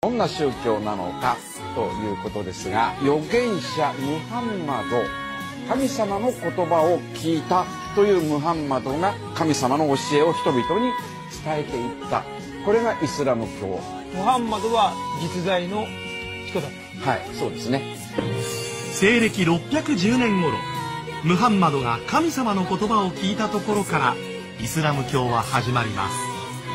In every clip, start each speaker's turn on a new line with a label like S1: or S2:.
S1: どんな宗教なのかということですが、預言者ムハンマド、神様の言葉を聞いたというムハンマドが神様の教えを人々に伝えていった。これがイスラム教。
S2: ムハンマドは実在の人だった。
S1: はい、そうですね。
S3: 西暦610年頃、ムハンマドが神様の言葉を聞いたところからイスラム教は始まります。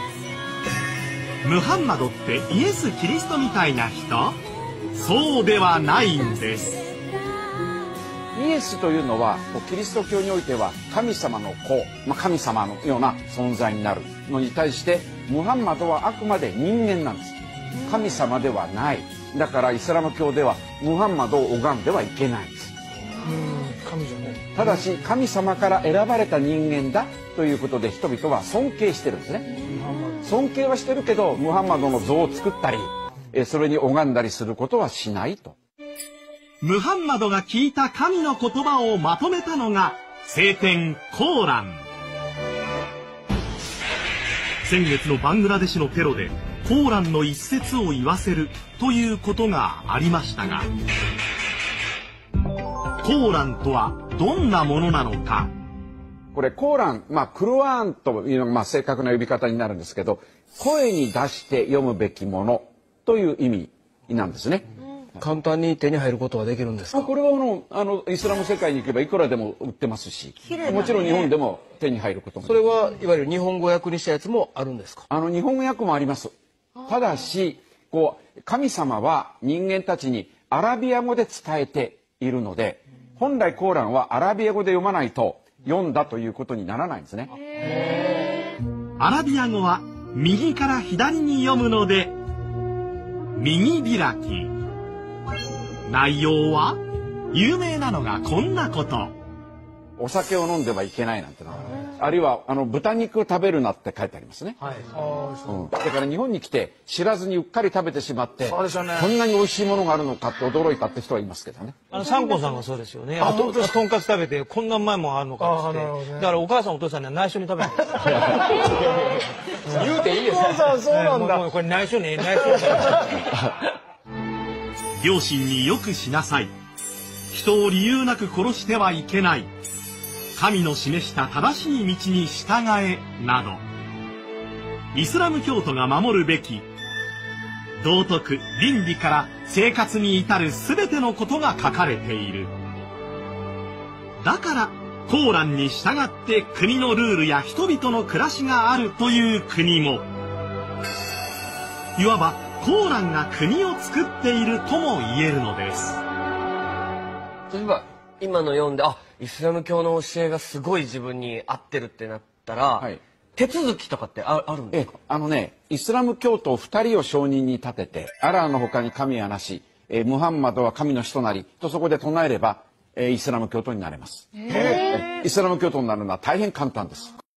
S3: ムハンマドってイエス・キリストみたいな人？そうではないんです。
S1: イエスというのはキリスト教においては神様の子、神様のような存在になるのに対して、ムハンマドはあくまで人間なんです。神様ではない。だからイスラム教ではムハンマドを拝んではいけないんです。
S2: 神じゃね。
S1: ただし神様から選ばれた人間だということで人々は尊敬してるんですね。尊敬はしてるけどムハンマドの像を作ったりそれに拝んだりすることはしないと。
S3: ムハンマドが聞いた神の言葉をまとめたのが聖典コーラン。先月のバングラデシュのテロでコーランの一節を言わせるということがありましたが、コーランとはどんなものなのか。
S1: これコーラン、クルアーンというのが正確な呼び方になるんですけど、声に出して読むべきものという意味なんですね。
S4: 簡単に手に入ることはできるんですか？
S1: これはイスラム世界に行けばいくらでも売ってますし、もちろん日本でも手に入ることも。
S4: それはいわゆる日本語訳にしたやつもあるんですか？
S1: 日本語訳もあります。ただし神様は人間たちにアラビア語で伝えているので、本来コーランはアラビア語で読まないと読んだということにならないんですね。
S3: アラビア語は右から左に読むので右開き。内容は有名なのがこんなこと。
S1: お酒を飲んではいけないなんての、あるいは豚肉を食べるなって書いてありますね。だから日本に来て知らずにうっかり食べてしまって、こんなに美味しいものがあるのかって驚いたって人はいますけどね。
S2: サンコンさんがそうですよね。とんかつ食べてこんなうまいもんあるのかってって。だからお母さんお父さんには内緒に食べる。
S4: 言うていいですか？そうなんだ。
S2: これ内緒ね、内緒。
S3: 両親によくしなさい。人を理由なく殺してはいけない。神の示した正しい道に従えなど、イスラム教徒が守るべき道徳、倫理から生活に至る全てのことが書かれている。だからコーランに従って国のルールや人々の暮らしがあるという国も、いわばコーランが国を作っているとも言えるのです。
S4: 例えば今の読んでイスラム教の教えがすごい自分に合ってるってなったら、手続きとかってあるんですか？
S1: イスラム教徒2人を証人に立てて、アラーの他に神はなし、ムハンマドは神の人なりとそこで唱えれば、イスラム教徒になれます。イスラム教徒になるのは大変簡単です。